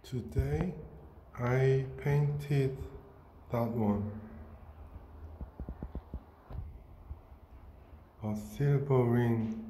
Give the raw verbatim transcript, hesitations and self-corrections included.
Today I painted that one. A silver ring